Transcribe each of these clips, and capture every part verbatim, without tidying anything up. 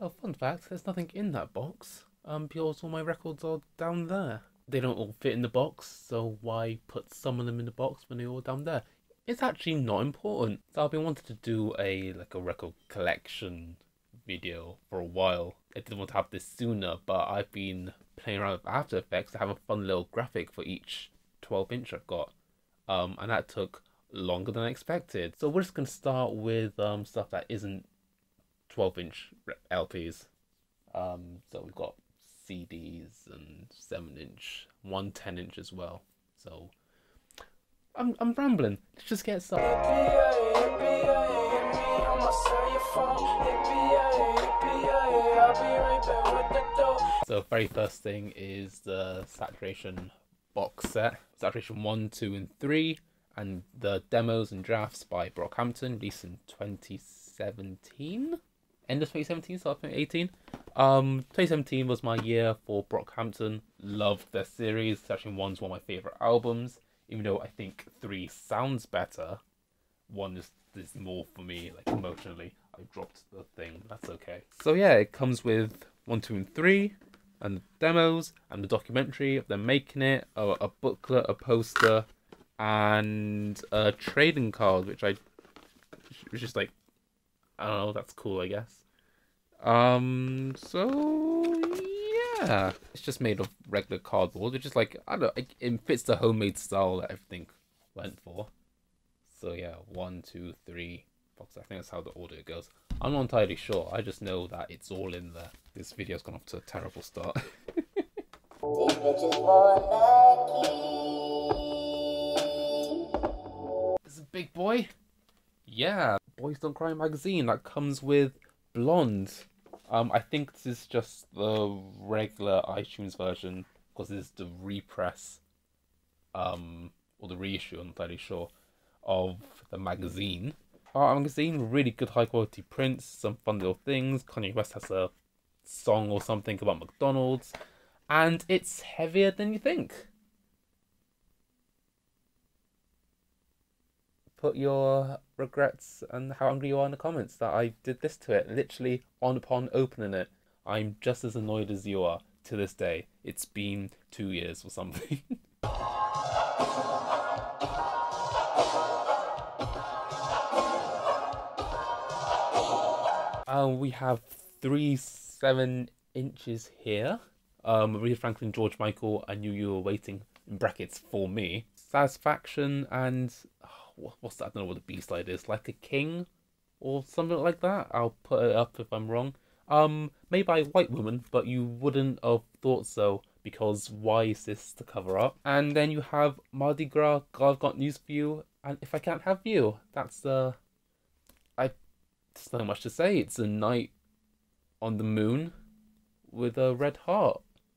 Oh, fun fact, there's nothing in that box, um, because all my records are down there. They don't all fit in the box, so why put some of them in the box when they're all down there? It's actually not important. So I've been wanting to do a like a record collection video for a while. I didn't want to have this sooner, but I've been playing around with After Effects to have a fun little graphic for each twelve inch I've got. Um, and that took longer than I expected. So we're just going to start with um, stuff that isn't twelve inch L Ps. Um, so we've got C Ds and seven inch, one ten inch as well. So I'm I'm rambling. Let's just get started. So very first thing is the Saturation box set. Saturation one, two, and three, and the demos and drafts by Brockhampton, released in twenty seventeen. End of twenty seventeen, start of twenty eighteen. Um, twenty seventeen was my year for Brockhampton. Loved their series. Saturation one's one of my favourite albums. Even though I think three sounds better, one is, is more for me, like emotionally. I dropped the thing, that's okay. So yeah, it comes with one, two, and three, and the demos, and the documentary of them making it, a, a booklet, a poster, and a trading card, which I was just like, I don't know, that's cool, I guess. Um, so yeah, it's just made of regular cardboard. It's just like, I don't know, it, it fits the homemade style that everything went for. So yeah, one, two, three box. I think that's how the order goes. I'm not entirely sure. I just know that it's all in there. This video's gone off to a terrible start. This is a big boy. Yeah, Boys Don't Cry magazine that comes with Blonde. Um, I think this is just the regular iTunes version because this is the repress, um, or the reissue, I'm not entirely sure, of the magazine. Our magazine, really good high quality prints, some fun little things. Kanye West has a song or something about McDonald's, and it's heavier than you think. Put your regrets and how angry you are in the comments that I did this to it. Literally, on upon opening it, I'm just as annoyed as you are to this day. It's been two years or something. uh, we have three seven inches here. Um, Aretha Franklin, George Michael, I Knew You Were Waiting, in brackets, for me. Satisfaction and... what's that? I don't know what the B-side is. Like a King or something like that. I'll put it up if I'm wrong. Um, made by a white woman, but you wouldn't have thought so because why is this the cover up? And then you have Mardi Gras, God, I've Got News for You, and If I Can't Have You. That's the... I... There's not much to say. It's a night on the moon with a red heart.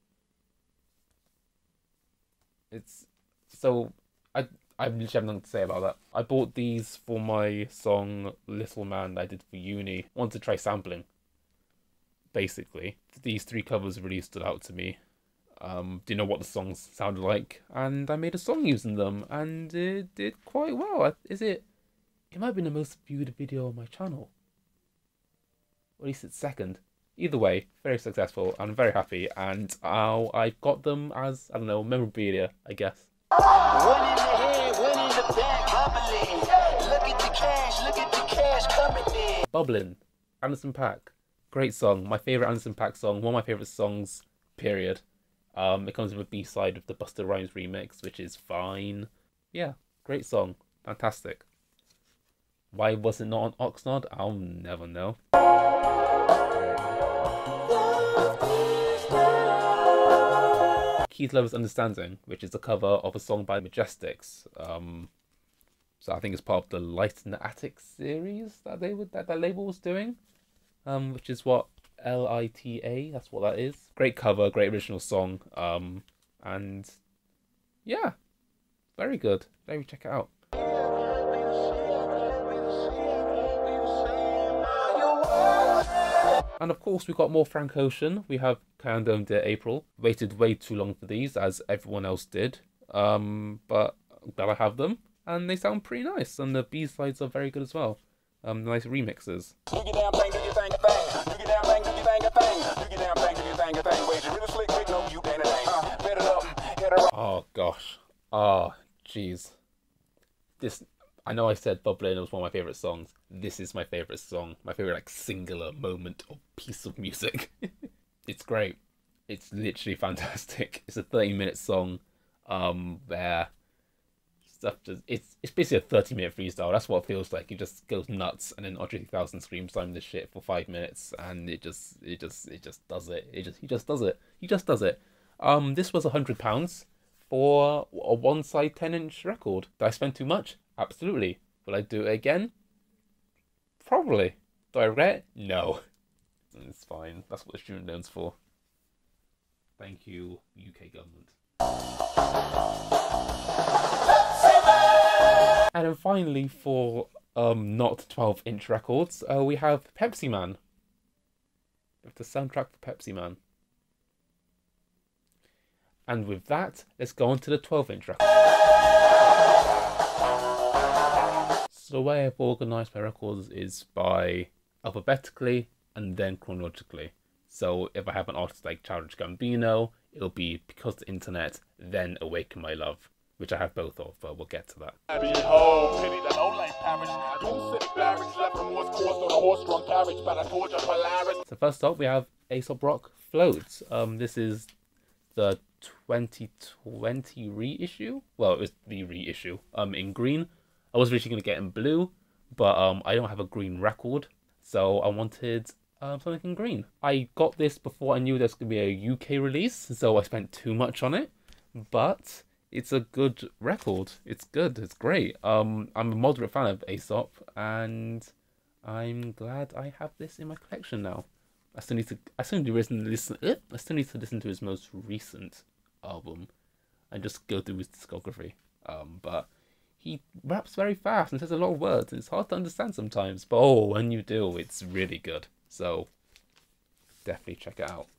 It's... So... I... I literally have nothing to say about that. I bought these for my song Little Man that I did for uni. Wanted to try sampling, basically. These three covers really stood out to me. Um, didn't know what the songs sounded like, and I made a song using them, and it did quite well. Is it? It might have been the most viewed video on my channel. Or at least it's second. Either way, very successful. I'm very happy, and uh, I've got them as, I don't know, memorabilia, I guess. One in the head, one in the back, bubbling. Look at the cash, look at the cash coming in. Bubbling, Anderson .Paak. Great song. My favourite Anderson .Paak song. One of my favourite songs, period. Um, it comes with a B-side of the Busta Rhymes remix, which is fine. Yeah, great song. Fantastic. Why was it not on Oxnard? I'll never know. Keith Love's Understanding, which is a cover of a song by Majestics. Um, so I think it's part of the Light in the Attic series that they would that that label was doing, um, which is what L I T A. That's what that is. Great cover, great original song, um, and yeah, very good. Maybe check it out. And of course, we've got more Frank Ocean. We have Countdown to April. Waited way too long for these, as everyone else did. Um, but I'm glad I have them. And they sound pretty nice. And the B-sides are very good as well. Um, nice remixes. this, I know I said Bubbling was one of my favorite songs. This is my favorite song. My favorite like singular moment or piece of music. It's great. It's literally fantastic. It's a thirty minute song, um, where stuff just, it's it's basically a thirty minute freestyle. That's what it feels like. It just goes nuts, and then Andre three thousand screams time this shit for five minutes, and it just it just it just does it. It just he just does it. He just does it. Um, this was a hundred pounds for a one side ten inch record. Did I spend too much? Absolutely. Will I do it again? Probably. Do I regret it? No. It's fine. That's what the student loan's for. Thank you, U K government. And then finally, for um not twelve inch records, uh, we have Pepsi Man. We have the soundtrack for Pepsi Man. And with that, let's go on to the twelve inch record. So the way I've organised my records is by alphabetically and then chronologically. So if I have an artist like Childish Gambino, it'll be Because the Internet, then Awaken My Love, which I have both of, but we'll get to that. So first up, we have Aesop Rock Floats. Um, this is the twenty twenty reissue. Well, it was the reissue. Um, in green. I was originally going to get in blue, but um, I don't have a green record, so I wanted um, something in green. I got this before I knew there's going to be a U K release, so I spent too much on it, but it's a good record. It's good. It's great. Um, I'm a moderate fan of Aesop, and I'm glad I have this in my collection now. I still need to. I still need to listen. listen uh, I still need to listen to his most recent album, and just go through his discography. Um, but he raps very fast and says a lot of words, and it's hard to understand sometimes. But oh, when you do, it's really good. So definitely check it out.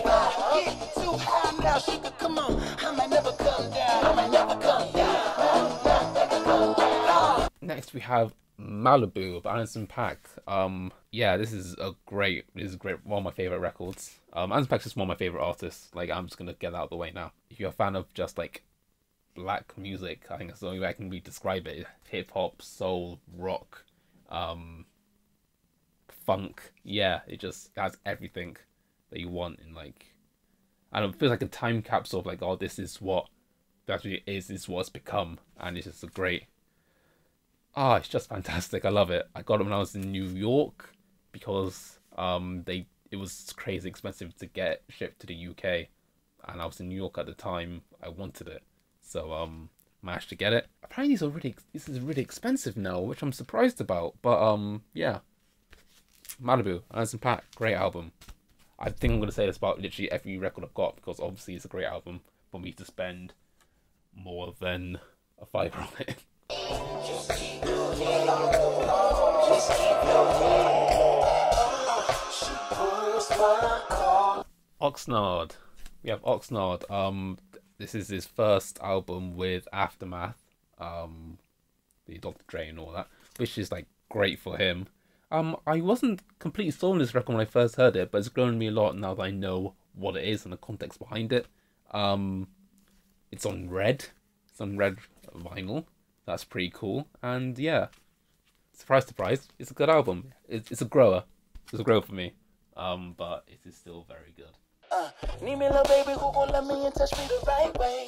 Next we have Malibu by Anderson .Paak. Um, yeah, this is a great, this is a great, one of my favorite records. Um, Anderson .Paak is just one of my favorite artists. Like, I'm just gonna get that out of the way now. If you're a fan of just like black music, I think that's the only way I can really describe it. Hip hop, soul, rock, um, funk. Yeah, it just has everything that you want in, like, I don't know, it feels like a time capsule of like, oh, this is what that really is, this is what it's become, and it's just a great. Ah, oh, it's just fantastic. I love it. I got it when I was in New York because um they it was crazy expensive to get shipped to the U K, and I was in New York at the time. I wanted it, so um managed to get it. Apparently these are really this is really expensive now, which I'm surprised about. But um yeah, Malibu, Anderson .Paak, great album. I think I'm gonna say this about literally every record I've got because obviously it's a great album for me to spend more than a fiver on it. Oxnard. We have Oxnard. Um, this is his first album with Aftermath, um, the Doctor Dre and all that, which is like great for him. Um, I wasn't completely sold on this record when I first heard it, but it's grown on me a lot now that I know what it is and the context behind it. Um, it's on red. It's on red vinyl. That's pretty cool. And yeah, surprise, surprise, it's a good album. It's, it's a grower. It's a grower for me. Um, but it is still very good. Uh, need me a little baby who gon' love me and touch me the right way.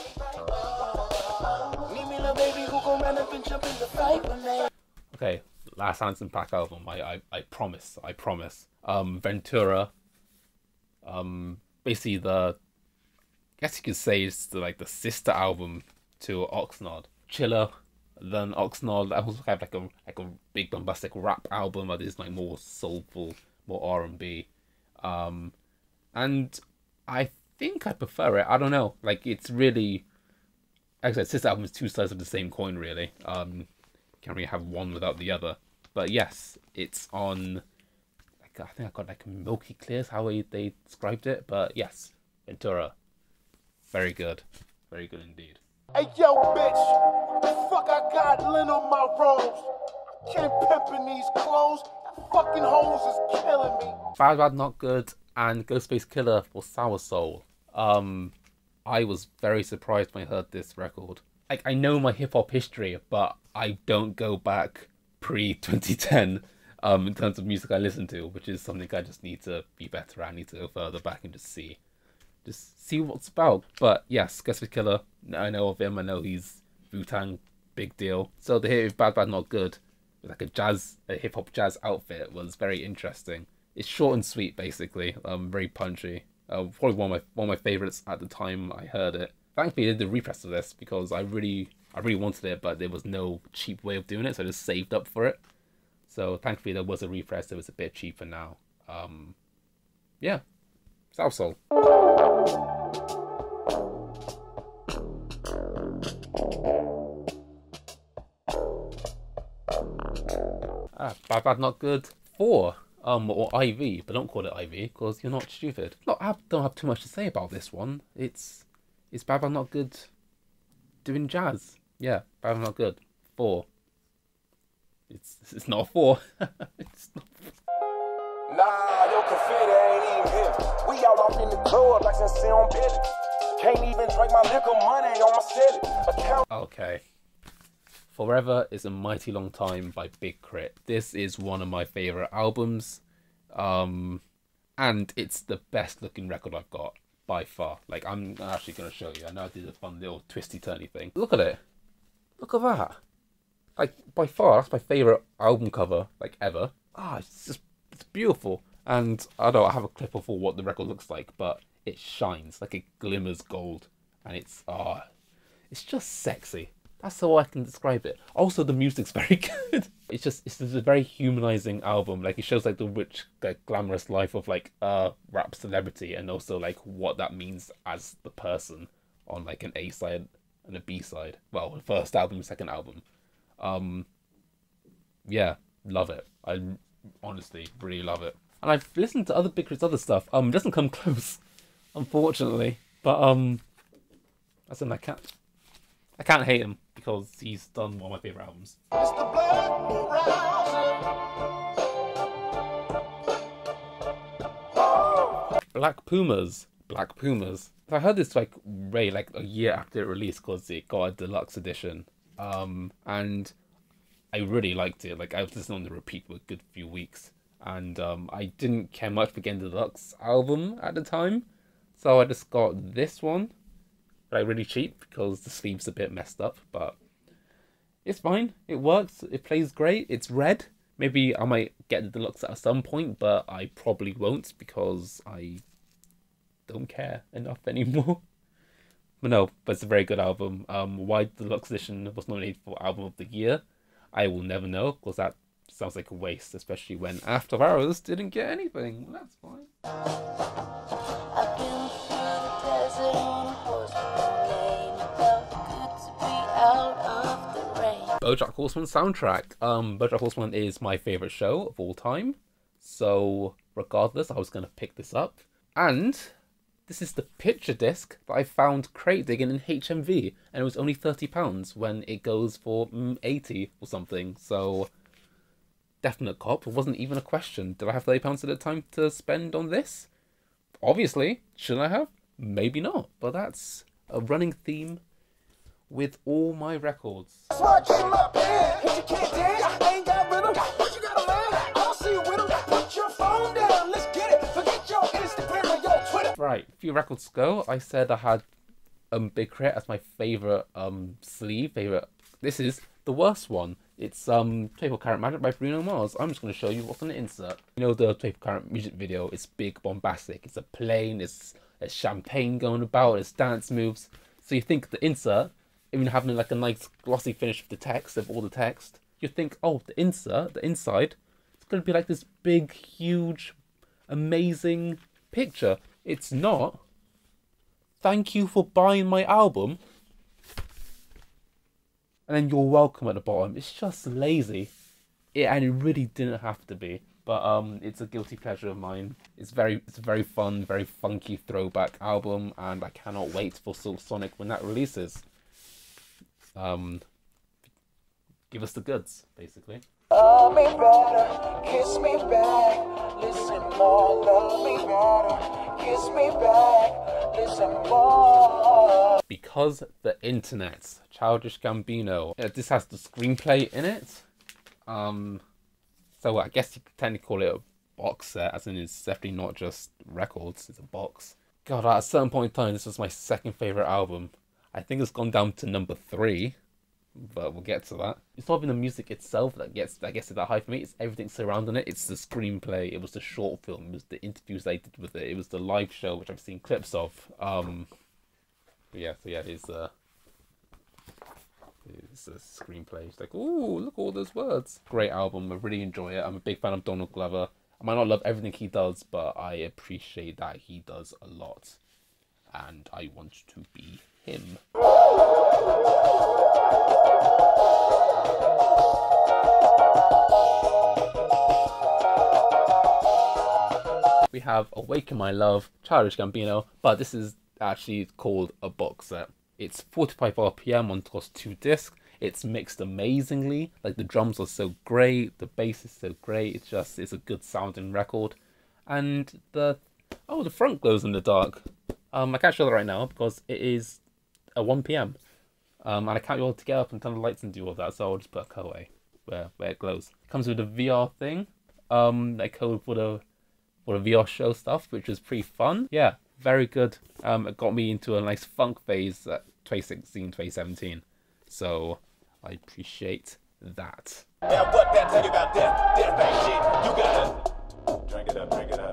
Uh, need me a little baby who gon' run up and jump in the fight with me. Okay, last Anderson .Paak album. I, I, I promise. I promise. Um, Ventura. Um, basically the, I guess you could say it's the, like the sister album to Oxnard. Chiller than Oxnard. That also have like a like a big bombastic rap album that is like more soulful, more R and B, um, and I think I prefer it. I don't know. Like it's really, like I said, sister album is two sides of the same coin. Really, um, can't really have one without the other. But yes, it's on. Like I think I got like Milky Clear is how they, they described it. But yes, Ventura, very good, very good indeed. Hey yo, bitch, the fuck I got lint on my robes. Can't pimp in these clothes. Fucking hoes is killing me. Bad Bad Not Good and Ghostface Killer for Sour Soul. Um, I was very surprised when I heard this record. like I know my hip hop history, but I don't go back pre twenty ten um in terms of music I listen to, which is something I just need to be better at. I need to go further back and just see just see what it's about. But yes, Ghostface Killah, I know of him, I know he's Wu-Tang, big deal. So the hit Bad Bad Not Good with like a jazz a hip hop jazz outfit was very interesting. It's short and sweet, basically, um very punchy. Uh, probably one of my one of my favorites at the time I heard it. Thankfully, I did the repress of this because I really, I really wanted it, but there was no cheap way of doing it, so I just saved up for it. So thankfully, there was a repress that was a bit cheaper now. Um, yeah, South Soul. Ah, Bad Bad Not Good four, um, or I V, but don't call it I V because you're not stupid. Look, I don't have too much to say about this one. It's Is Bad Bad Not Good doing jazz? Yeah, Bad Bad Not Good. Four. It's it's not a four. It's not. Nah, yo, confetti ain't even here. We all off in the club like Sincere on Billy. Can't even drink my liquor money on my city. Account. Okay. Forever is a Mighty Long Time by Big Crit. This is one of my favorite albums. Um, and it's the best looking record I've got. By far. Like, I'm actually going to show you. I know I did a fun little twisty-turny thing. Look at it. Look at that. Like, by far, that's my favourite album cover, like, ever. Ah, it's just, it's beautiful. And, I don't know, I have a clip of what the record looks like, but it shines. Like, it glimmers gold. And it's, ah, it's just sexy. That's how I can describe it. Also, the music's very good. It's just, it's just a very humanizing album. Like, it shows, like, the rich, like, glamorous life of, like, a rap celebrity, and also, like, what that means as the person on, like, an A side and a B side. Well, the first album, second album. Um, yeah, love it. I honestly really love it. And I've listened to other Big Crit's other stuff. Um, it doesn't come close, unfortunately. But, um, as in, I can't, I can't hate him, because he's done one of my favourite albums. It's the Black Rising. Black Pumas. Black Pumas. I heard this like way like a year after it released because it got a deluxe edition. Um, and I really liked it. Like I was listening on the repeat for a good few weeks. And um, I didn't care much for getting the deluxe album at the time. So I just got this one. Like really cheap because the sleeve's a bit messed up, but it's fine. It works. It plays great. It's red. Maybe I might get the deluxe at some point, but I probably won't because I don't care enough anymore. But no, but it's a very good album. Um, why the deluxe edition was nominated for album of the year, I will never know because that sounds like a waste, especially when After Hours didn't get anything. Well, that's fine. I've been through the desert on a horse. BoJack Horseman soundtrack. Um, BoJack Horseman is my favourite show of all time. So, regardless, I was going to pick this up. And this is the picture disc that I found crate digging in H M V. And it was only thirty pounds when it goes for mm, eighty or something. So, definite cop. It wasn't even a question. Did I have thirty pounds at a time to spend on this? Obviously. Should I have? Maybe not. But that's a running theme with all my records. That's why I came up here. If you can't dance, I ain't got rhythm. But you got a man, I don't see you with him. Put your phone down, let's get it. Forget your Instagram or your Twitter. Right, a few records ago, I said I had um, Big Crit as my favourite um, sleeve. Favourite. This is the worst one. It's um, twenty-four Karat Magic by Bruno Mars. I'm just going to show you what's on the insert. You know the twenty-four Karat music video, it's big, bombastic. It's a plane, it's, it's champagne going about, it's dance moves. So you think the insert, even having like a nice glossy finish of the text, of all the text, you think, oh, the insert, the inside, it's going to be like this big, huge, amazing picture. It's not. Thank you for buying my album. And then you're welcome at the bottom. It's just lazy. It, and it really didn't have to be. But um, it's a guilty pleasure of mine. It's very, it's a very fun, very funky throwback album. And I cannot wait for Silk Sonic when that releases. Um, give us the goods, basically. Love me better, kiss me back, listen more. Love me better, kiss me back, listen more. Because the internet. Childish Gambino. Yeah, this has the screenplay in it. Um, so I guess you could technically call it a box set, as in it's definitely not just records, it's a box. God, at a certain point in time, this was my second favourite album. I think it's gone down to number three, but we'll get to that. It's not even the music itself that gets that gets to that high for me, it's everything surrounding it. It's the screenplay, it was the short film, it was the interviews they did with it, it was the live show, which I've seen clips of. Um, but yeah, so yeah, it's uh, it's a screenplay. It's like, ooh, look at all those words. Great album, I really enjoy it. I'm a big fan of Donald Glover. I might not love everything he does, but I appreciate that he does a lot. And I want to be him. We have Awaken My Love, Childish Gambino, but this is actually called a box set. It's forty-five R P M on across two discs. It's mixed amazingly. Like, the drums are so great, the bass is so great. It's just, it's a good sounding record. And the, oh, the front glows in the dark. Um, I can't show that right now because it is at one P M. Um, and I can't be able to get up and turn the lights and do all that, so I'll just put a cutaway where where it glows. It comes with a V R thing, um, like code for the for the V R show stuff, which was pretty fun. Yeah, very good. Um, it got me into a nice funk phase at twenty sixteen, twenty seventeen. So I appreciate that. Now what that tell you about death? Death ain't shit. You gotta drink it up, drink it up.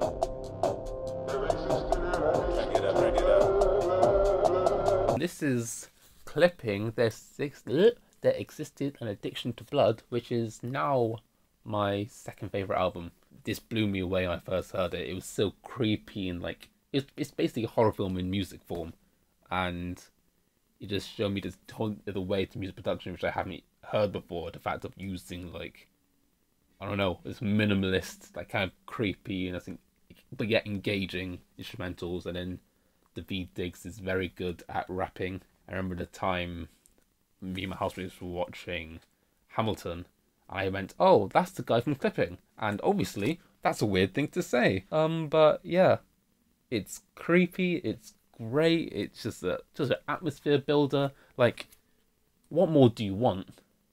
Drink it up, drink it up. This is clipping their six there existed an addiction to blood, which is now my second favorite album. This blew me away when I first heard it. It was so creepy and like it's it's basically a horror film in music form, and it just showed me this whole other way to music production which I haven't heard before. The fact of using like, I don't know, this minimalist, like kind of creepy and I think, but yet engaging instrumentals, and then Daveed Diggs is very good at rapping. I remember the time me and my housemates were watching Hamilton, and I went, "Oh, that's the guy from Clipping," and obviously that's a weird thing to say. Um, but yeah, it's creepy. It's great. It's just a just an atmosphere builder. Like, what more do you want?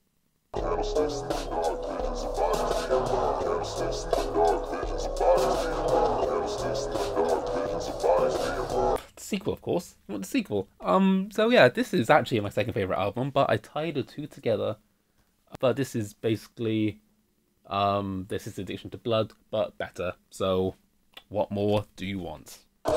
Sequel, of course. You want the sequel? Um. So yeah, this is actually my second favorite album, but I tied the two together. But this is basically, um, this is Addiction to Blood, but better. So, what more do you want?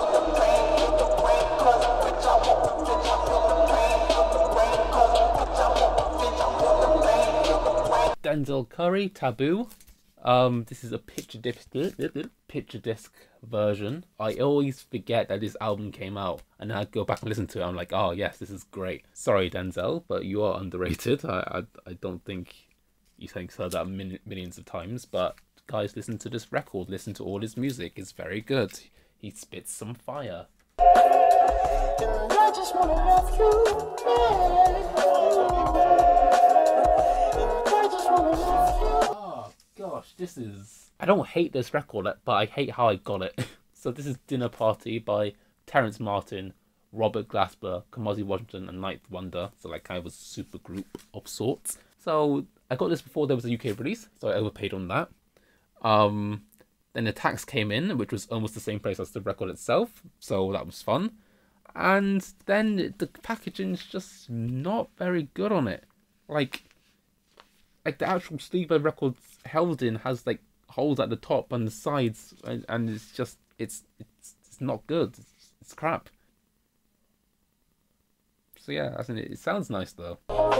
Denzel Curry, Taboo. Um, this is a picture disc, picture disc version. I always forget that this album came out, and then I go back and listen to it. I'm like, oh yes, this is great. Sorry, Denzel, but you are underrated. I I, I don't think you think heard that min millions of times. But guys, listen to this record. Listen to all his music. It's very good. He spits some fire. I just wanna love you, yeah. I just wanna love you. Oh gosh, this is... I don't hate this record, but I hate how I got it. So this is Dinner Party by Terrence Martin, Robert Glasper, Kamasi Washington, and Ninth Wonder. So like kind of a super group of sorts. So I got this before there was a U K release, so I overpaid on that. Um, then the tax came in, which was almost the same price as the record itself, so that was fun. And then the packaging's just not very good on it. Like, like the actual sleeve of records held in has like holes at the top and the sides, and, and it's just it's it's it's not good. It's, it's crap. So yeah, I think it, it sounds nice though.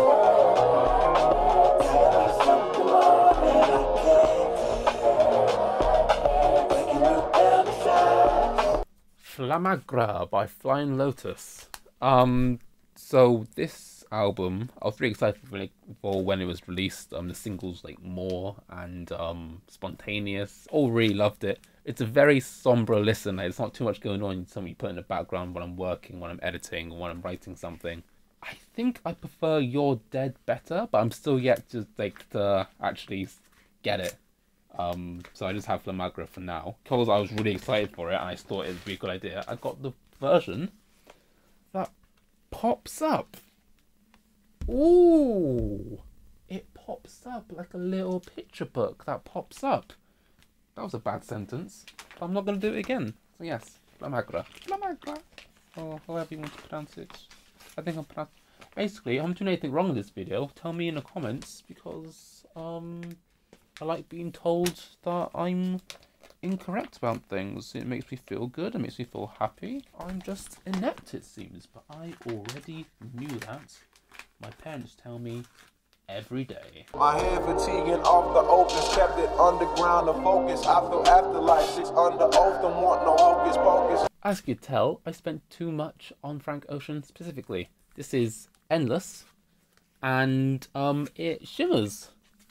Flamagra by Flying Lotus. Um, so this album, I was really excited for, it, for when it was released. Um, the singles like More and um, Spontaneous, all really loved it. It's a very somber listen. Like, there's not too much going on. It's something you put in the background when I'm working, when I'm editing, or when I'm writing something. I think I prefer You're Dead better, but I'm still yet to like to actually get it. Um, so I just have Flamagra for now. Because I was really excited for it and I thought it would be a good idea, I got the version that pops up. Ooh, it pops up like a little picture book that pops up. That was a bad sentence, but I'm not going to do it again. So yes, Flamagra. Flamagra. Or however you want to pronounce it. I think I'm pronouncing... Basically, I'm doing anything wrong in this video. Tell me in the comments, because um, I like being told that I'm incorrect about things. It makes me feel good. It makes me feel happy. I'm just inept, it seems, but I already knew that. My parents tell me every day. My hand fatiguing off the opus, kept it underground to focus. I feel afterlife, six under oath, don't want no hocus pocus. As you could tell, I spent too much on Frank Ocean specifically. This is Endless, and um, it shimmers.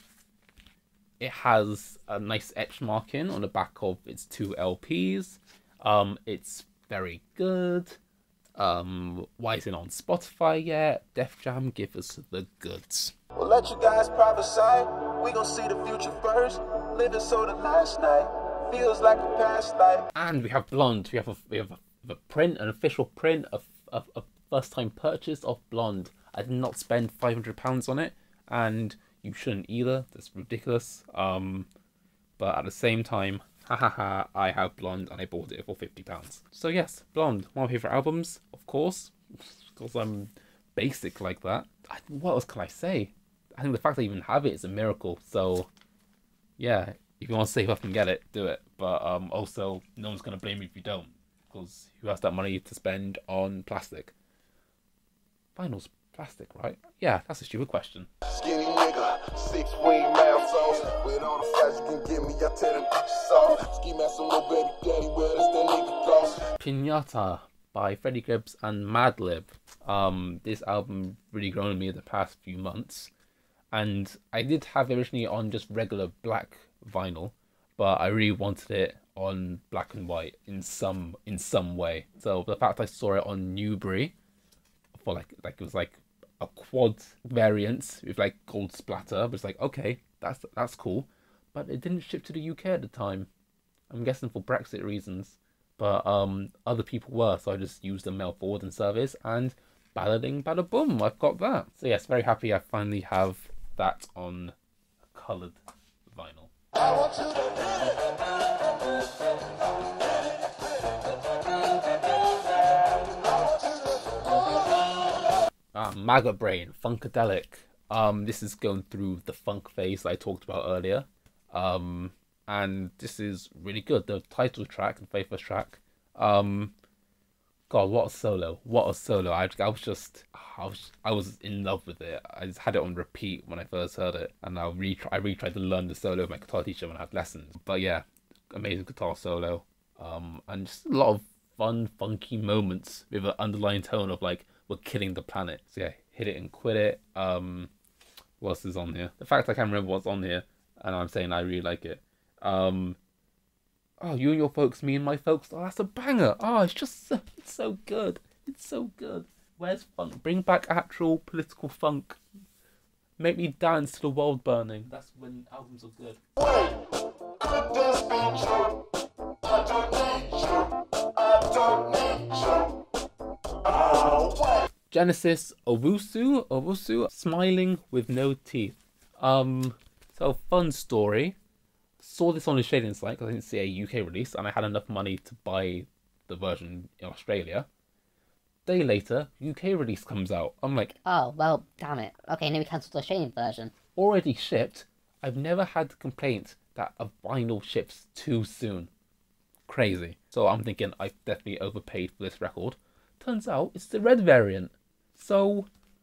It has a nice etch marking on the back of its two L Ps. Um, it's very good. Um, why isn't it on Spotify yet? Def Jam, give us the goods. We'll let you guys prophesy. We gon' see the future first. Living so the last night feels like a past life. And we have Blonde. We have a we have a, a print, an official print, a, a, a first time purchase of Blonde. I did not spend five hundred pounds on it, and you shouldn't either. That's ridiculous. Um, but at the same time, ha ha ha, I have Blonde and I bought it for fifty pounds. So yes, Blonde, one of my favourite albums, of course, because I'm basic like that. I, what else can I say? I think the fact that I even have it is a miracle. So yeah, if you want to save up and get it, do it. But um, also, no one's going to blame you if you don't, because who has that money to spend on plastic? Vinyl's plastic, right? Yeah, that's a stupid question. Skinny nigga, six wing mouth sauce. With all the flash you can give me, I tell them bitches off. Ski mask some little baby daddy, where does that nigga go? Pinata by Freddie Gibbs and Madlib. Um, this album really grown on me the past few months, and I did have it originally on just regular black vinyl, but I really wanted it on black and white in some in some way. So the fact I saw it on Newbury for like like it was like a quad variant with like gold splatter, was like, okay, that's that's cool, but it didn't ship to the U K at the time. I'm guessing for Brexit reasons, but um other people were, so I just used the mail forwarding service, and bada-ding, bada-boom, I've got that. So yes, very happy I finally have that on coloured vinyl. I want you to Ah, Maggot Brain, Funkadelic. Um, this is going through the funk phase that I talked about earlier. Um, and this is really good. The title track, the very first track. Um, God, what a solo! What a solo! I, I was just, I was, I was in love with it. I just had it on repeat when I first heard it, and I re, I really tried to learn the solo with my guitar teacher when I had lessons. But yeah, amazing guitar solo. Um, and just a lot of fun, funky moments with an underlying tone of like, we're killing the planet. So yeah, hit it and quit it. Um, what else is on here? The fact I can't remember what's on here, and I'm saying I really like it. Um, oh, you and your folks, me and my folks. Oh, that's a banger. Oh, it's just so, it's so good. It's so good. Where's funk? Bring back actual political funk. Make me dance to the world burning. That's when albums are good. wait. Could this be true? I don't need you. I don't need you. Oh, wait. Genesis Owusu, Owusu, Smiling with No Teeth. Um, so fun story. Saw this on the Shading site because I didn't see a U K release, and I had enough money to buy the version in Australia. Day later, U K release comes out. I'm like, Oh, well, damn it. Okay, now we cancelled the Australian version. already shipped. I've never had the complaint that a vinyl ships too soon. Crazy. So I'm thinking I've definitely overpaid for this record. Turns out it's the red variant. So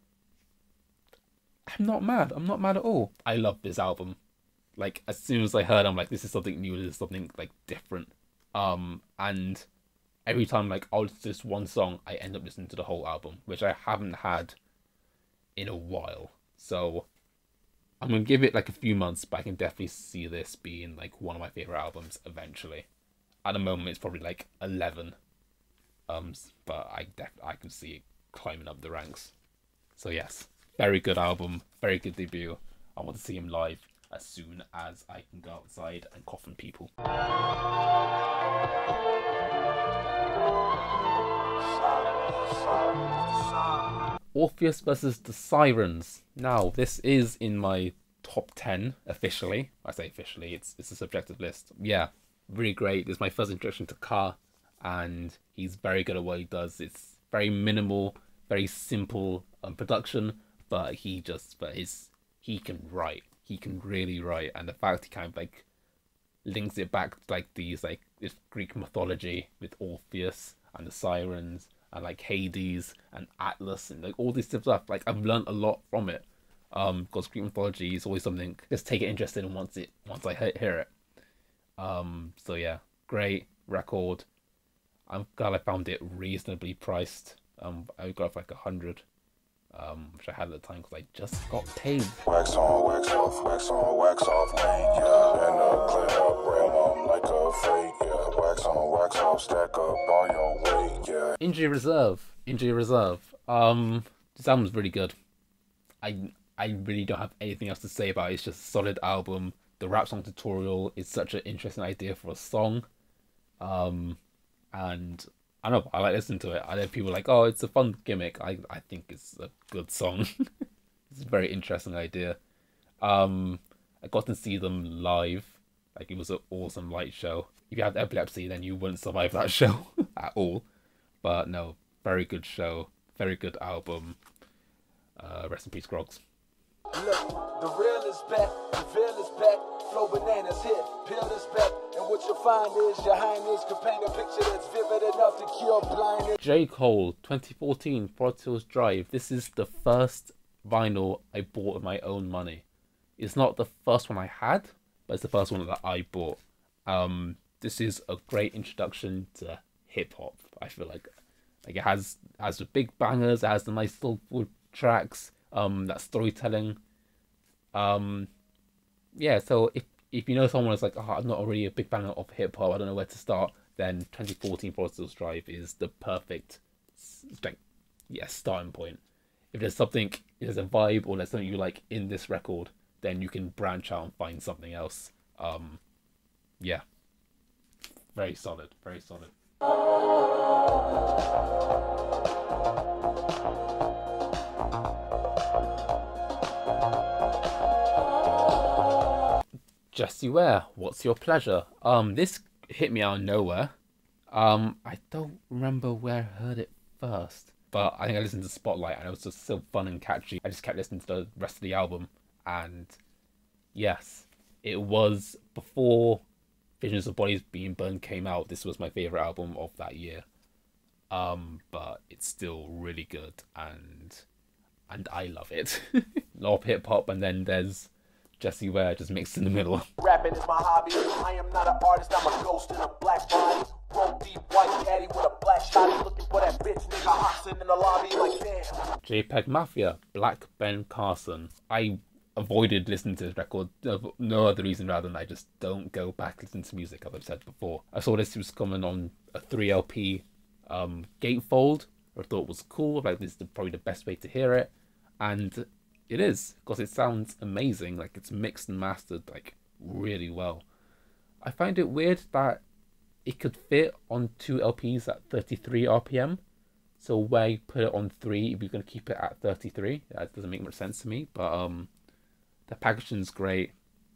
I'm not mad. I'm not mad at all. I love this album. Like, as soon as I heard, I'm like, this is something new. This is something like different. Um, and every time like I'll listen to this one song, I end up listening to the whole album, which I haven't had in a while. So I'm gonna give it like a few months, but I can definitely see this being like one of my favorite albums eventually. At the moment, it's probably like eleven, um, but I def- I can see it climbing up the ranks. So yes, very good album, very good debut. I want to see him live as soon as I can go outside and cough on people. Orpheus versus the Sirens. Now, this is in my top ten officially. I say officially, it's it's a subjective list. Yeah, really great. This is my first introduction to Ka, and he's very good at what he does. It's very minimal, very simple um, production, but he just, but his, he can write. He can really write, and the fact he kind of like links it back to like these like this Greek mythology with Orpheus and the Sirens and like Hades and Atlas and like all this stuff. Like I've learned a lot from it. Um, because Greek mythology is always something just take it interested in once it once I hear it. Um, so yeah, great record. I'm glad I found it reasonably priced. Um, I got it for like a hundred, um, which I had at the time because I just got paid. Wax on, wax off, wax on, wax off, man, yeah. And uh, clear up, rail on like a freight, yeah. Wax on, wax off, stack up all your weight, yeah. Injury Reserve, Injury Reserve. Um, this album's really good. I I really don't have anything else to say about it. It's just a solid album. The rap song tutorial is such an interesting idea for a song. Um, and I don't know, I like listening to it. I know people are like, oh, it's a fun gimmick. I, I think it's a good song. It's a very interesting idea. Um, I got to see them live. Like, it was an awesome light show. If you have epilepsy, then you wouldn't survive that show at all. But no, very good show. Very good album. Uh, rest in peace, Grogs. Look, the real is back, the veil is back, flow bananas hit, peel is back, and what you'll find is your highness can paint a picture that's vivid enough to cure blindness. J. Cole, twenty fourteen, Forest Hills Drive. This is the first vinyl I bought with my own money. It's not the first one I had, but it's the first one that I bought. Um, this is a great introduction to hip hop. I feel like, like it has has the big bangers, it has the nice little tracks. Um, that storytelling. Um, yeah, so if if you know someone that's like, oh, I'm not already a big fan of hip hop, I don't know where to start, then twenty fourteen Forest Hills Drive is the perfect, like, yeah, starting point. If there's something, if there's a vibe or there's something you like in this record, then you can branch out and find something else. Um, yeah, very solid, very solid. Jessie Ware, What's Your Pleasure? Um, this hit me out of nowhere. Um, I don't remember where I heard it first, but I think I listened to Spotlight and it was just so fun and catchy. I just kept listening to the rest of the album, and yes, it was before Visions of Bodies Being Burned came out. This was my favorite album of that year. Um, but it's still really good, and and I love it. A lot of hip hop, and then there's Jessie Ware just mixed in the middle. Rapping is my hobby. I am not an artist, I'm a ghost in a black body. Roll deep white caddy with a black shotty, looking for that bitch nigga hot in the lobby like damn. JPEG Mafia, Black Ben Carson. I avoided listening to this record, no other reason rather than I just don't go back listening to music, as I've said before. I saw this was coming on a three L P um, gatefold. I thought it was cool, like this is probably the best way to hear it, and it is, because it sounds amazing. Like, it's mixed and mastered like really well. I find it weird that it could fit on two L Ps at thirty-three R P M. So where you put it on three, if you're going to keep it at thirty-three, that doesn't make much sense to me. But um, the packaging's great.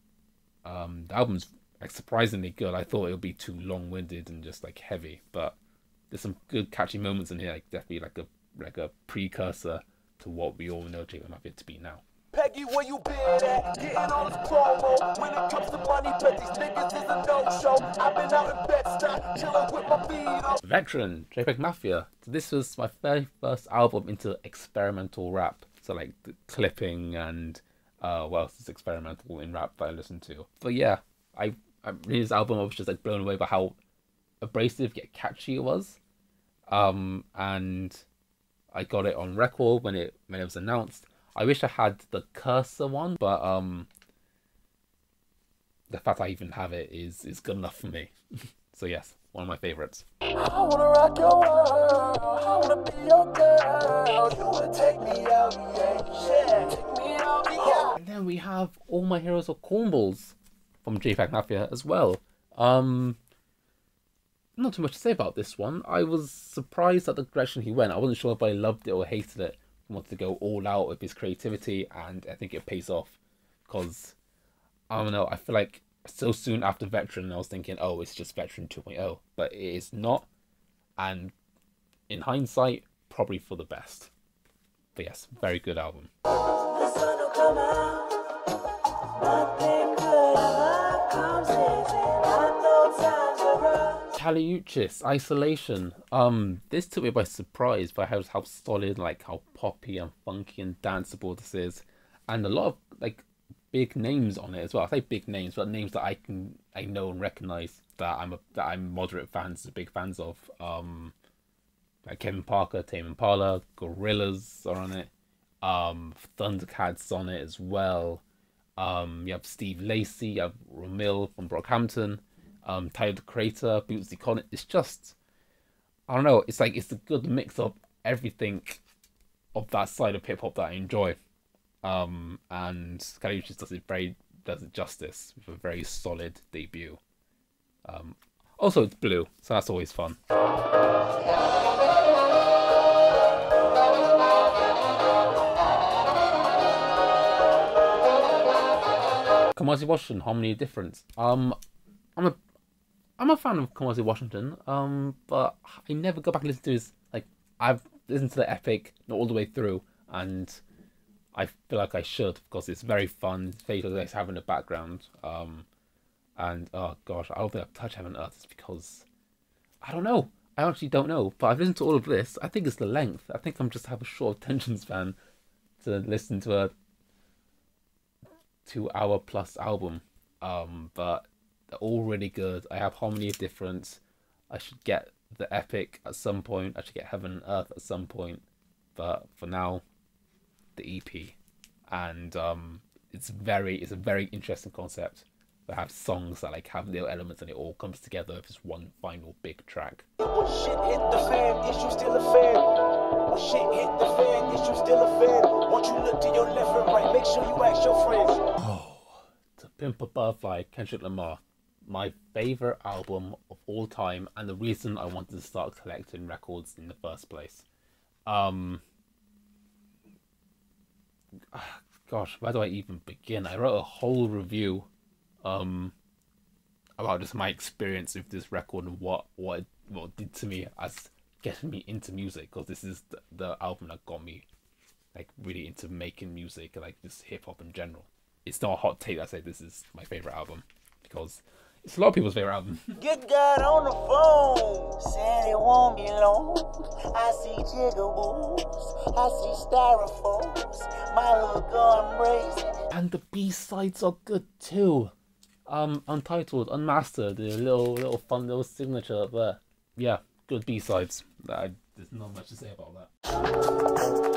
Um, the album's like surprisingly good. I thought it would be too long-winded and just like heavy, but there's some good catchy moments in here. Like definitely like a like a precursor to what we all know JPEG Mafia to be now. Peggy, where you been at? Getting on this promo. When it comes to money, but these niggas is a no-show. I've been out in Bed-Stuy, chilling with my feet on. Veteran, JPEG Mafia. So this was my very first album into experimental rap. So like the clipping and uh, what else is experimental in rap that I listened to. But yeah, I, I read this album, I was just like blown away by how abrasive yet catchy it was. Um, and I got it on record when it when it was announced. I wish I had the cursor one, but um, the fact I even have it is is good enough for me. So yes, one of my favorites. I wanna rock your world, I wanna be your girl. You wanna take me out, yeah, yeah, take me out, yeah. And then we have All My Heroes Are Cornballs from JPEG Mafia as well. Um, not too much to say about this one. I was surprised at the direction he went. I wasn't sure if I loved it or hated it, wants to go all out with his creativity, and I think it pays off because I don't know. I feel like so soon after Veteran, I was thinking, oh, it's just Veteran two point oh, but it is not. And in hindsight, probably for the best. But yes, very good album. The sun will come out. Nothing good ever comes easy. I know times are rough. Kali Uchis, Isolation. Um, this took me by surprise by how how solid, like how poppy and funky and danceable this is, and a lot of like big names on it as well. I say big names, but names that I can I know and recognize that I'm a that I'm moderate fans, big fans of. Um, like Kevin Parker, Tame Impala, Gorillaz are on it. Um, Thundercats on it as well. Um, you have Steve Lacy, you have Ramil from Brockhampton, um, Tyler the Creator, Bootsy Collins. It's just, I don't know, it's like, it's a good mix of everything of that side of hip hop that I enjoy. Um, and Kali Uchis does it very, does it justice with a very solid debut. Um, also it's blue, so that's always fun. Kamasi Washington, Harmony of Difference. Um, I'm a, I'm a fan of Kamasi Washington. Um, but I never go back and listen to his, like, I've listened to the Epic not all the way through, and I feel like I should because it's very fun. It's very nice having the background. Um, and oh gosh, I don't think I've touched Heaven and Earth. It's because I don't know. I actually don't know. But I've listened to all of this. I think it's the length. I think I'm just have a short attention span to listen to a two hour plus album, um but they're all really good. I have Harmony of Difference. I should get the Epic at some point. I should get Heaven and Earth at some point, but for now, the E P. And um it's very it's a very interesting concept. They have songs that like have little elements and it all comes together with this one final big track. When shit hit the fan, is you still a fan? When shit hit the fan, is you still a fan? Once you look to your left and right, make sure you ask your friends. Oh, To Pimp a Butterfly, Kendrick Lamar. My favorite album of all time, and the reason I wanted to start collecting records in the first place. Um, gosh, where do I even begin? I wrote a whole review um, about just my experience with this record and what what it, what it did to me as getting me into music, because this is the, the album that got me like really into making music and like just hip hop in general. It's not a hot take that I say this is my favorite album, because it's a lot of people's favorite album. Get God on the phone. Said it won't be long. I see jigaboos. I see styrofoams. My little gun racing. And the B-sides are good too. Um, Untitled, Unmastered, the little little fun little signature up there. Yeah, good B-sides. I, there's not much to say about that.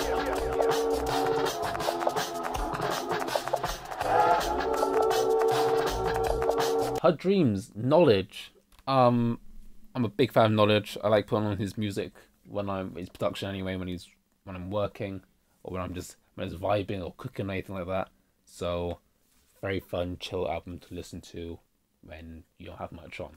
Her Dreams, Knowledge. Um, I'm a big fan of Knowledge. I like putting on his music when I'm his production anyway. When he's when I'm working, or when I'm just when it's vibing or cooking or anything like that. So, very fun, chill album to listen to when you don't have much on.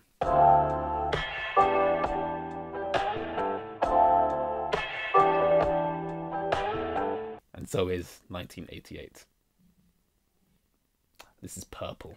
And so is nineteen eighty-eight. This is Purple.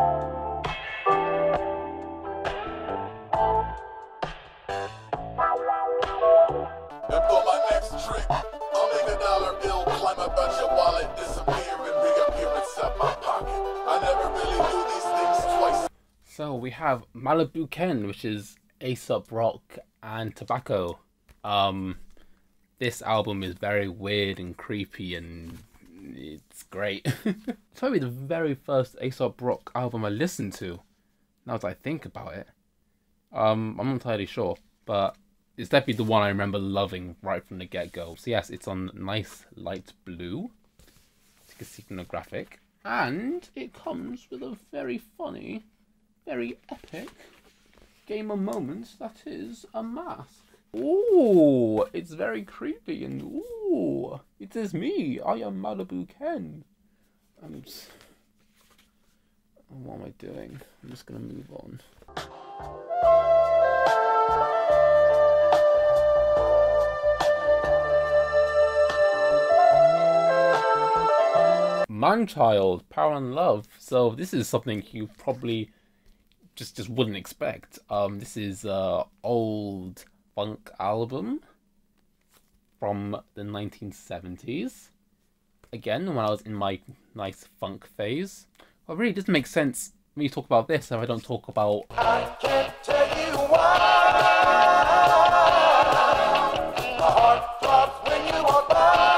And for my next trick, I'll make a dollar bill climb up out your wallet, disappear and reappear inside my pocket. I never really do these things twice. So we have Malibu Ken, which is A$AP Rock and Tobacco. Um, this album is very weird and creepy and it's great. It's probably the very first A$AP Rock album I listened to, now that I think about it. Um, I'm not entirely sure, but it's definitely the one I remember loving right from the get-go. So yes, it's on nice light blue. As you can see from the graphic. And it comes with a very funny, very epic gamer moment that is a mask. Ooh, it's very creepy and ooh, it is me. I am Malibu Ken. I'm just... What am I doing? I'm just gonna move on. Manchild, Power and Love. So this is something you probably just just wouldn't expect. Um, this is a old funk album from the nineteen seventies. Again, when I was in my nice funk phase. Well, it really doesn't make sense when you talk about this if I don't talk about... I can't tell you why. My heart drops when you walk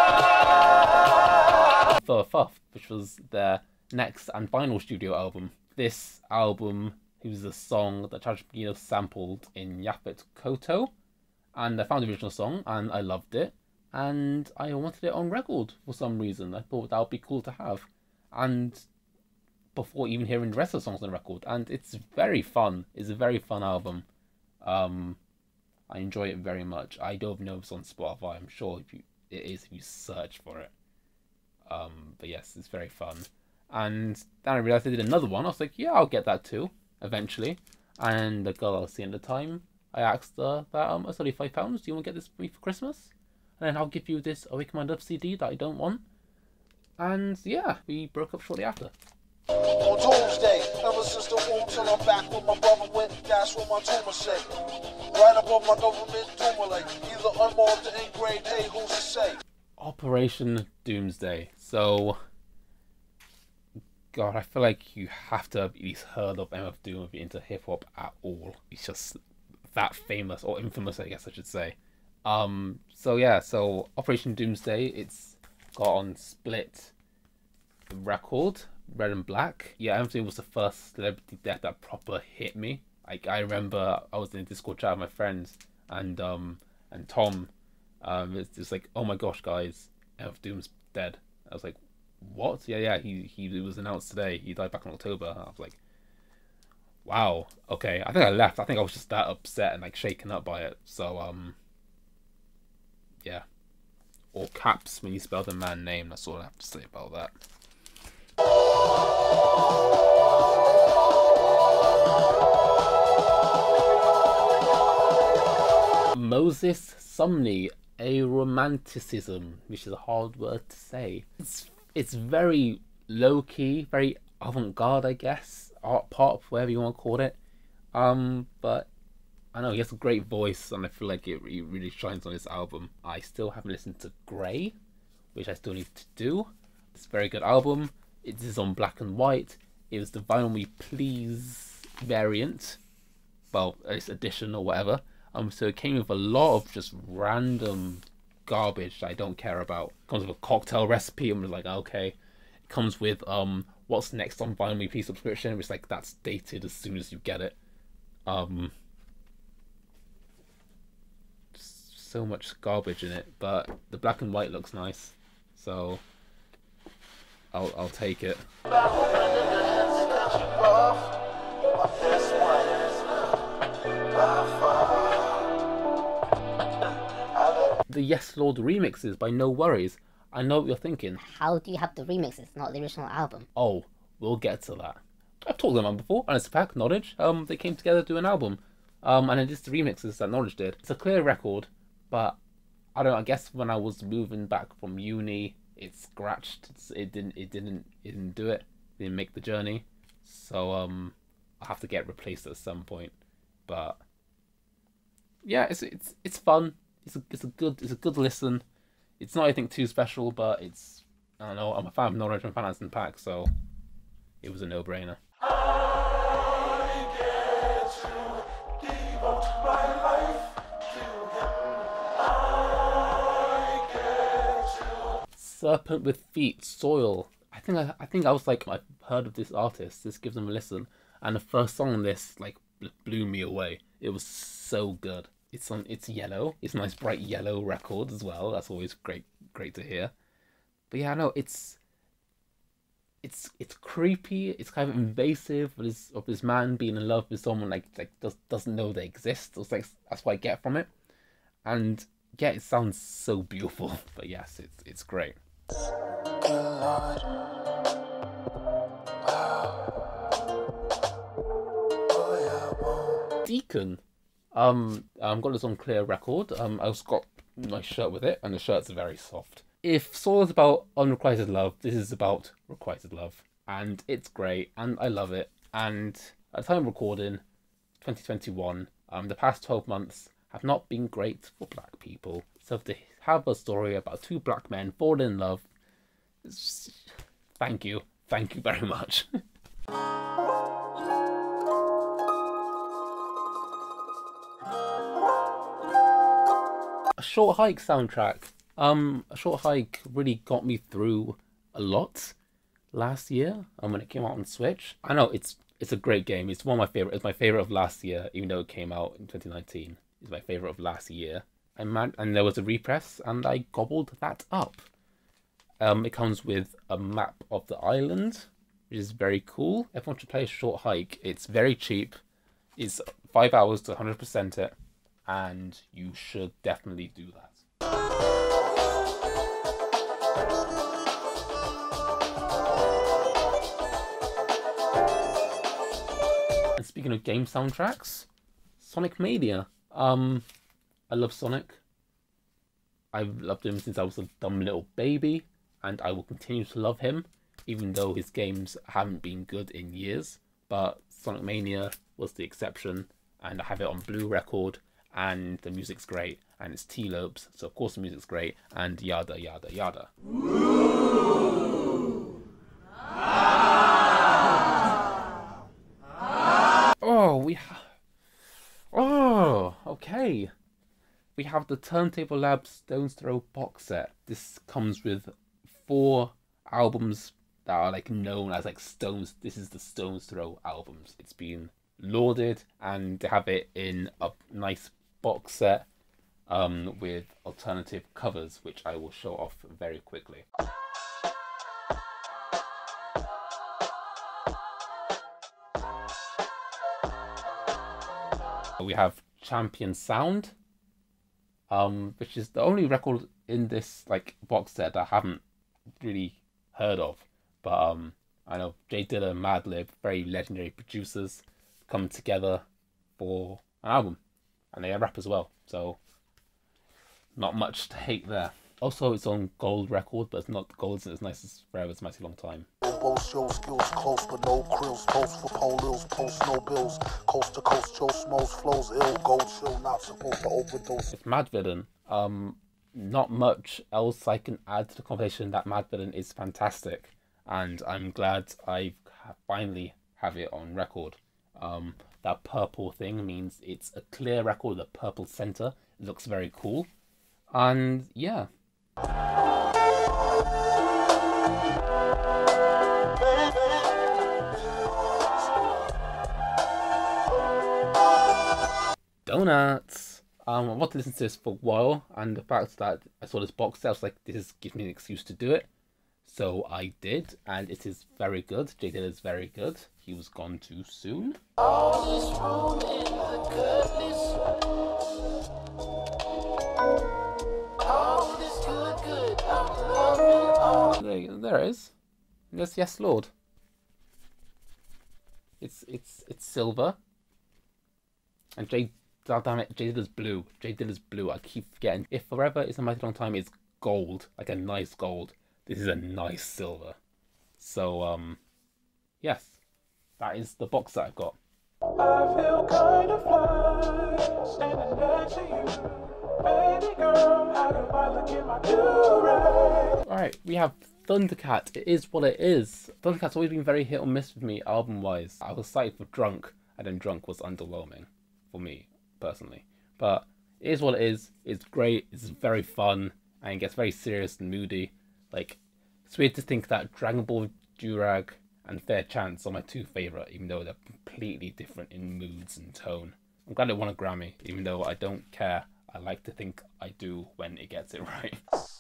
by. Fur Fuff, which was their next and final studio album. This album, it was a song that Childish Gambino sampled in Yaphet Kotto, and I found the original song and I loved it, and I wanted it on record for some reason. I thought that would be cool to have, and before even hearing the rest of the songs on the record, and it's very fun. It's a very fun album. Um, I enjoy it very much. I don't know if it's on Spotify. I'm sure if you it is if you search for it. Um, but yes, it's very fun. And then I realised I did another one. I was like, yeah, I'll get that too, eventually. And the girl I was seeing at the time, I asked her that, um, it's only five pounds, do you want to get this for me for Christmas? And then I'll give you this Awaken My Love C D that I don't want. And yeah, we broke up shortly after. On Doomsday, ever since the womb till I'm back with my brother went, that's what my tumor say. Right above my government tumor like, either unmarked or engraved, hey, who's to say? Operation Doomsday. So, God, I feel like you have to have at least heard of M F Doom if you're into hip hop at all. He's just that famous, or infamous, I guess I should say. Um, so yeah, so Operation Doomsday, it's got on Split record, Red and Black. Yeah, M F Doom was the first celebrity death that proper hit me. Like, I remember I was in a Discord chat with my friends, and um, and Tom, um, it's just like, oh my gosh, guys, M F Doom's dead. I was like, what? Yeah, yeah, he, he it was announced today. He died back in October. I was like, wow, okay. I think I left. I think I was just that upset and like shaken up by it. So, um, yeah. All caps when you spell the man name. That's all I have to say about that. Moses Sumney, A Romanticism, which is a hard word to say. It's it's very low key, very avant-garde, I guess, art pop, whatever you want to call it. Um, but I know he has a great voice, and I feel like it, it really shines on this album. I still haven't listened to Grey, which I still need to do. It's a very good album. It is on black and white. It was the Vinyl Me Please variant, well, it's edition or whatever. Um, so it came with a lot of just random garbage that I don't care about. It comes with a cocktail recipe. I'm just like, okay. It comes with um, what's next on Vinyl Me Please subscription, which like that's dated as soon as you get it. Um, so much garbage in it, but the black and white looks nice, so I'll I'll take it. The Yes Lord remixes by No Worries. I know what you're thinking. How do you have the remixes, not the original album? Oh, we'll get to that. I've talked to them before, and it's a fact, Knowledge. Um, they came together to do an album. Um, and it is the remixes that Knowledge did. It's a clear record, but I don't know, I guess when I was moving back from uni, it scratched. It's, it didn't it didn't it didn't do it. It didn't make the journey. So um I'll have to get replaced at some point. But yeah, it's it's it's fun. It's a it's a good it's a good listen. It's not anything too special, but it's, I don't know, I'm a fan of Knowledge, I'm a fan of Anderson .Paak, so it was a no-brainer. Serpent with Feet, Soil. I think I, I think I was like, I've heard of this artist, just give them a listen. And the first song on this like blew me away. It was so good. It's on it's yellow. It's a nice bright yellow record as well. That's always great great to hear. But yeah, no, it's it's it's creepy, it's kind of invasive of this of this man being in love with someone like like does doesn't know they exist. It's like that's what I get from it. And yeah, it sounds so beautiful. But yes, it's it's great. Deacon. Um, I've got this on clear record. Um, I also got my shirt with it, and the shirt's very soft. if Soul is about unrequited love, this is about requited love. And it's great, and I love it. And at the time of recording, twenty twenty-one, um, the past twelve months have not been great for black people. So to have a story about two black men falling in love, thank you. Thank you very much. A Short Hike soundtrack. Um, A Short Hike really got me through a lot last year, um, when it came out on Switch. I know it's it's a great game. It's one of my favorite. It's my favorite of last year, even though it came out in twenty nineteen. It's my favorite of last year. And man, and there was a repress, and I gobbled that up. Um, it comes with a map of the island, which is very cool. Everyone should play A Short Hike. It's very cheap. It's five hours to one hundred percent it, and you should definitely do that. And speaking of game soundtracks, Sonic Mania. Um, I love Sonic. I've loved him since I was a dumb little baby, and I will continue to love him, even though his games haven't been good in years. But Sonic Mania was the exception, and I have it on Blue Record, and the music's great, and it's T-Lopes, so of course the music's great, and yada yada yada. Oh, we have... Oh, okay. We have the Turntable Lab Stones Throw box set. This comes with four albums that are like known as like Stones. This is the Stones Throw albums. It's been lauded, and they have it in a nice box set um, with alternative covers, which I will show off very quickly. We have Champion Sound, um, which is the only record in this like box set that I haven't really heard of. But um, I know Jay Dilla and Madlib, very legendary producers, come together for an album, and they rap as well. So not much to hate there. Also, it's on Gold Record, but it's not gold, so it's nice as Forever's Mighty Long Time. Both show skills close, but no krills. Post for polils, post no bills. Coast to coast, Joe Smos flows ill. Gold chill, not supposed to overdose. With Madvillain, um, not much else I can add to the conversation. That Madvillain is fantastic, and I'm glad I finally have it on record. Um, that purple thing means it's a clear record with a purple center. It looks very cool, and yeah. Donuts. Um, I wanted to listen to this for a while, and the fact that I saw this box set, I was like, this gives me an excuse to do it. So I did, and it is very good. Jay Dilla is very good. He was gone too soon. All this room in the goodness. All this good, good. I'm loving all. There, there it is. Yes, yes, Lord. It's it's it's silver. And Jay, oh, damn it, Jay Dilla's blue. Jay Dilla's blue. I keep forgetting. If Forever is a Mighty Long Time, it's gold, like a nice gold. This is a nice silver. So um, yes, that is the box that I've got. I feel kind of fly, standing next to you. Baby girl, how do I look in my do-rag? Alright, we have Thundercat. It is what it is. Thundercat's always been very hit or miss with me album-wise. I was excited for Drunk, and then Drunk was underwhelming for me, personally. But it is what it is. It's great, it's very fun, and it gets very serious and moody. Like, it's weird to think that Dragon Ball Durag and Fair Chance are my two favourite, even though they're completely different in moods and tone. I'm glad it won a Grammy, even though I don't care. I like to think I do when it gets it right.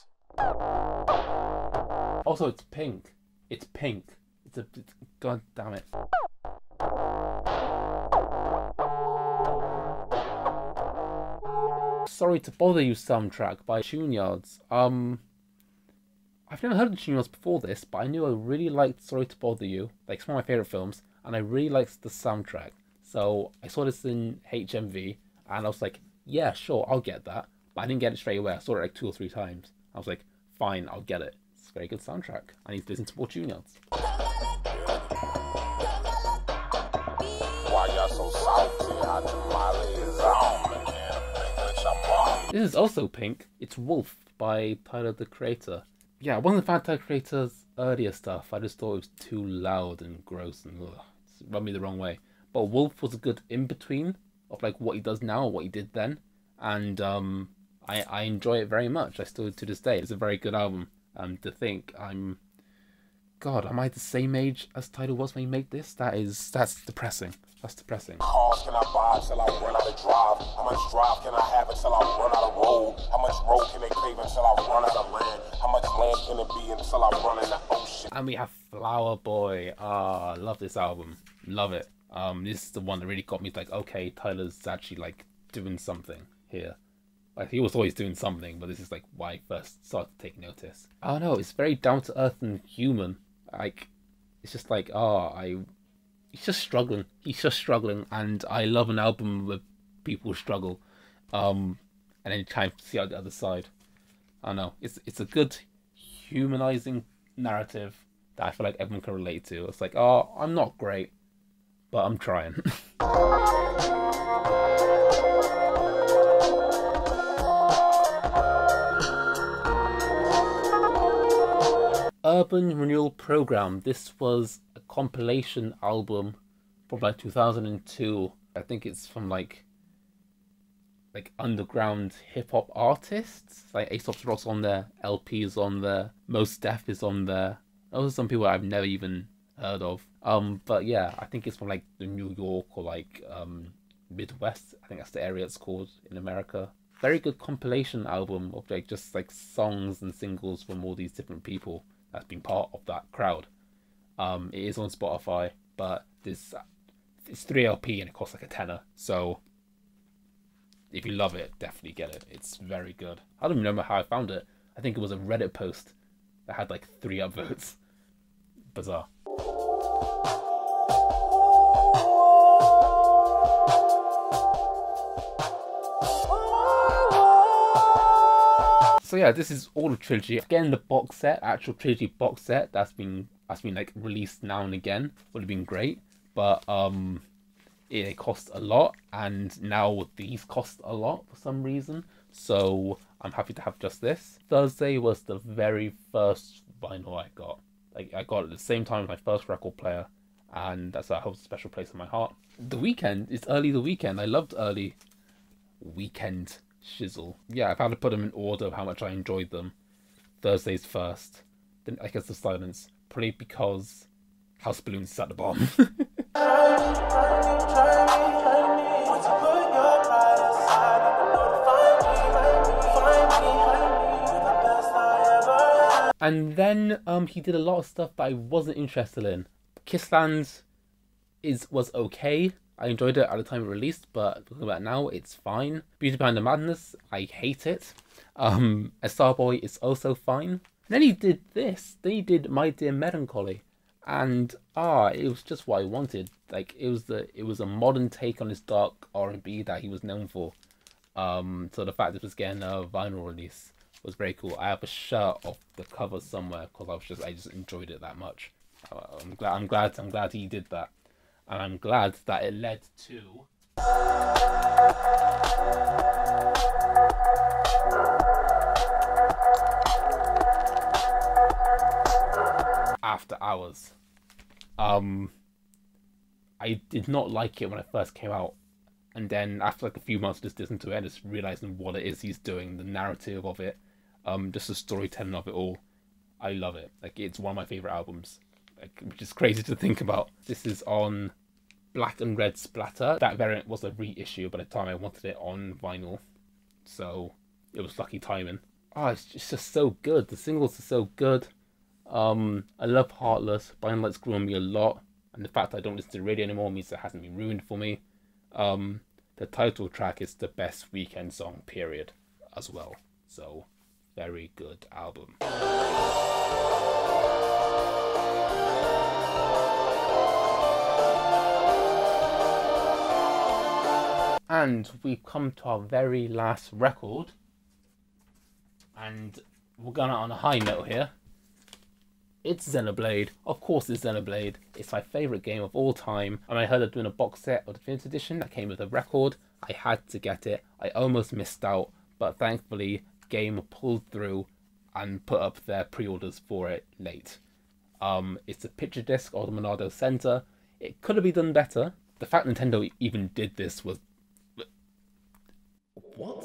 Also, it's pink. It's pink. It's a... It's, God damn it. Sorry to Bother You soundtrack by Tune Yards. Um... I've never heard of Tune Yards before this, but I knew I really liked Sorry to Bother You. Like, it's one of my favourite films, and I really liked the soundtrack. So, I saw this in H M V, and I was like, yeah, sure, I'll get that. But I didn't get it straight away. I saw it like two or three times. I was like, fine, I'll get it. It's a very good soundtrack. I need to listen to more tune yards. Why y'all so salty? I do my legs on and English I'm on. This is also Pink. It's Wolf by Tyler, the Creator. Yeah, I wasn't a fan of Tyler, the Creator's earlier stuff. I just thought it was too loud and gross and ugh, it rubbed me the wrong way. But Wolf was a good in-between of like what he does now or what he did then. And um, I, I enjoy it very much. I still, to this day, it's a very good album. Um, to think I'm... God, am I the same age as Tyler was when he made this? That is, that's depressing. That's depressing. Cars can I buy till I run out of drive? How much drive can I have until I run out of road? How much road can they pave until I run out of land? How much land can it be until I run in the ocean? And we have Flower Boy. Ah, I love this album. Love it. Um, this is the one that really got me like, okay, Tyler's actually like doing something here. Like he was always doing something, but this is like why I first started to take notice. I don't know, it's very down to earth and human. Like, it's just like, oh, I, he's just struggling. He's just struggling, and I love an album where people struggle, um, and then try and see out the other side. I don't know. It's it's a good humanizing narrative that I feel like everyone can relate to. It's like, oh, I'm not great, but I'm trying. Urban Renewal Program. This was a compilation album from like two thousand two. I think it's from like like underground hip hop artists. Like Aesop's Rock's on there, L P is on there, Mos Def is on there. Those are some people I've never even heard of. Um, but yeah, I think it's from like the New York or like um Midwest. I think that's the area it's called in America. Very good compilation album of like just like songs and singles from all these different people that's been part of that crowd. Um, it is on Spotify, but this it's three L P and it costs like a tenner. So if you love it, definitely get it. It's very good. I don't even remember how I found it. I think it was a Reddit post that had like three upvotes. Bizarre. So yeah, this is all the trilogy. Again, the box set, actual trilogy box set, that's been that's been like released now and again. Would have been great, but um, it, it cost a lot, and now these cost a lot for some reason. So I'm happy to have just this. Thursday was the very first vinyl I got. Like I got it at the same time as my first record player, and that's why it holds a special place in my heart. The Weeknd, it's Early the Weeknd. I loved Early Weeknd. Shizzle. Yeah, I've had to put them in order of how much I enjoyed them. Thursday's first, then I guess the Silence, probably because House Balloons is at the bottom. And then um he did a lot of stuff that I wasn't interested in. Kissland is was okay. I enjoyed it at the time it released, but talking about now, it's fine. Beauty Behind the Madness, I hate it. Um, A Starboy is also fine. And then he did this. Then he did My Dear Melancholy, and ah, it was just what I wanted. Like it was the it was a modern take on this dark R and B that he was known for. Um, so the fact that it was getting a vinyl release was very cool. I have a shirt of the cover somewhere because I was just I just enjoyed it that much. Uh, I'm glad I'm glad I'm glad he did that. And I'm glad that it led to After Hours. Um, I did not like it when it first came out, and then after like a few months just listening to it and just realizing what it is he's doing, the narrative of it, um, just the storytelling of it all, I love it. Like it's one of my favorite albums, like, which is crazy to think about. This is on Black and Red Splatter. That variant was a reissue by the time I wanted it on vinyl, so it was lucky timing. Oh, it's just, it's just so good. The singles are so good. Um, I love Heartless. Blinding Lights grew on me a lot, and the fact that I don't listen to the radio anymore means it hasn't been ruined for me. Um, the title track is the best Weeknd song, period, as well. So, very good album. And we've come to our very last record, and we're going out on a high note here. It's Xenoblade. Of course it's Xenoblade. It's my favourite game of all time. And I heard they're doing a box set of the Definitive Edition that came with a record. I had to get it. I almost missed out, but thankfully Game pulled through and put up their pre-orders for it late. Um, it's a picture disc of the Monado Center. It could have been done better. The fact Nintendo even did this was... What?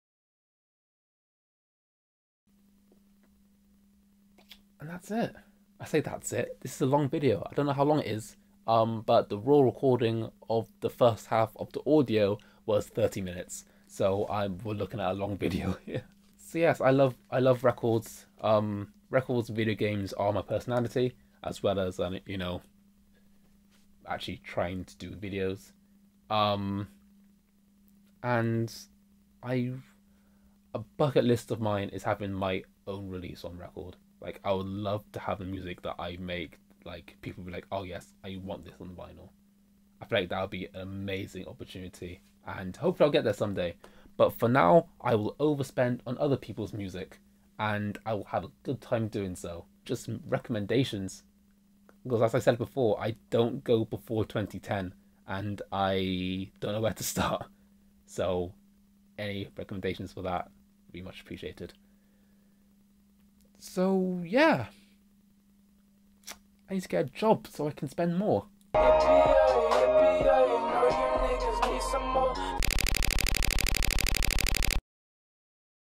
And that's it. I say that's it. This is a long video. I don't know how long it is. Um, but the raw recording of the first half of the audio was thirty minutes. So I'm we're looking at a long video here. So yes, I love I love records. Um, records, video games are my personality, as well as um, you know, actually trying to do videos. Um, and I a bucket list of mine is having my own release on record. Like, I would love to have the music that I make, like, people be like, oh yes, I want this on vinyl. I feel like that would be an amazing opportunity, and hopefully I'll get there someday. But for now, I will overspend on other people's music, and I will have a good time doing so. Just recommendations, because as I said before, I don't go before twenty ten, and I don't know where to start. So, any recommendations for that would be much appreciated. So, yeah. I need to get a job so I can spend more.